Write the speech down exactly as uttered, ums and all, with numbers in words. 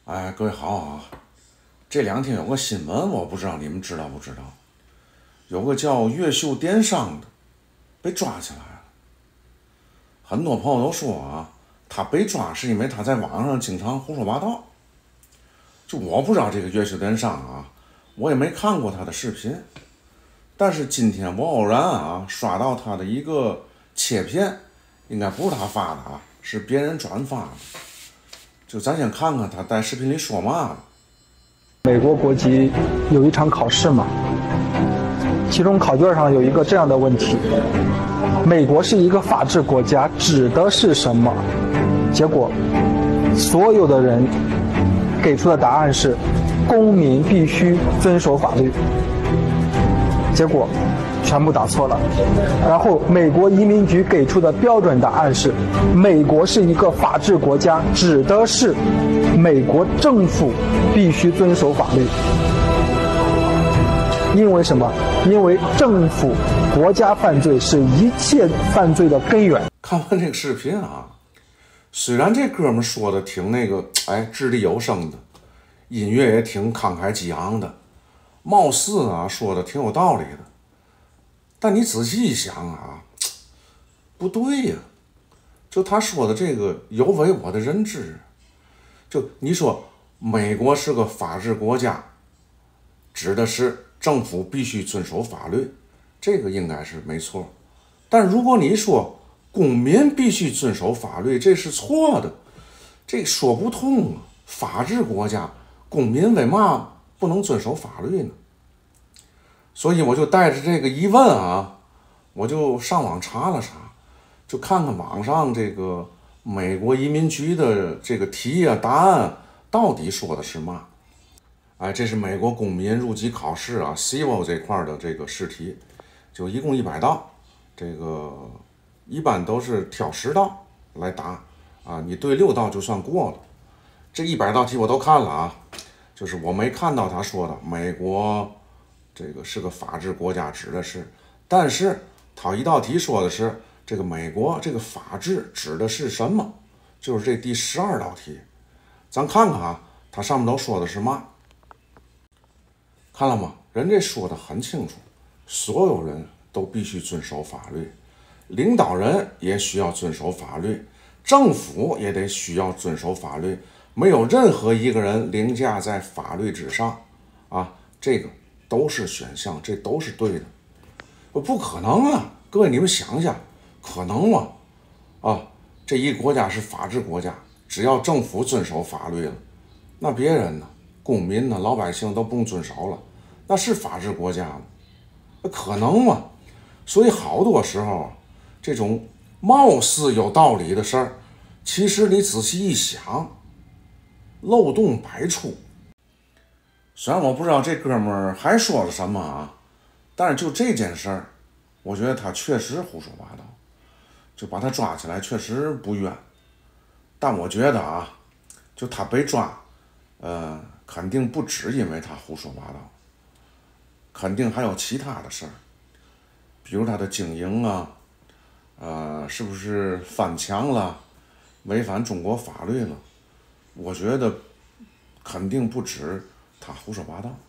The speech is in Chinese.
哎，各位好啊！这两天有个新闻，我不知道你们知道不知道？有个叫越秀电商的被抓起来了。很多朋友都说啊，他被抓是因为他在网上经常胡说八道。就我不知道这个越秀电商啊，我也没看过他的视频。但是今天我偶然啊刷到他的一个切片，应该不是他发的啊，是别人转发的。就咱先看看他在视频里说嘛了。 美国国籍有一场考试嘛，其中考卷上有一个这样的问题：美国是一个法治国家，指的是什么？结果，所有的人给出的答案是：公民必须遵守法律。结果全部答错了。然后美国移民局给出的标准答案是：美国是一个法治国家，指的是美国政府必须遵守法律。因为什么？因为政府、国家犯罪是一切犯罪的根源。 看完这个视频啊，虽然这哥们说的挺那个，哎，掷地有声的，音乐也挺慷慨激昂的，貌似啊说的挺有道理的，但你仔细一想啊，不对呀、啊，就他说的这个有违我的认知。就你说美国是个法治国家，指的是政府必须遵守法律，这个应该是没错。但如果你说公民必须遵守法律，这是错的，这说不通啊！法治国家，公民为嘛不能遵守法律呢？所以我就带着这个疑问啊，我就上网查了查，就看看网上这个美国移民局的这个题啊答案到底说的是嘛？哎，这是美国公民入籍考试啊 C I V I 这块的这个试题，就一共一百道，这个一般都是挑十道来答啊，你对六道就算过了。这一百道题我都看了啊，就是我没看到他说的美国这个是个法治国家指的是，但是他一道题说的是这个美国这个法治指的是什么，就是这第十二道题，咱看看啊，他上面都说的是嘛？看了吗？人家说的很清楚，所有人都必须遵守法律，领导人也需要遵守法律，政府也得需要遵守法律，没有任何一个人凌驾在法律之上啊，这个都是选项，这都是对的。不可能啊，各位你们想想，可能吗？啊，这一个国家是法治国家，只要政府遵守法律了，那别人呢，公民呢，老百姓都不用遵守了，那是法治国家吗？那可能吗？所以好多时候这种貌似有道理的事儿，其实你仔细一想，漏洞百出。虽然我不知道这哥们儿还说了什么啊，但是就这件事儿，我觉得他确实胡说八道，就把他抓起来确实不冤。但我觉得啊，就他被抓，呃，肯定不只因为他胡说八道，肯定还有其他的事儿，比如他的经营啊，呃，是不是翻墙了，违反中国法律了？我觉得肯定不止他胡说八道。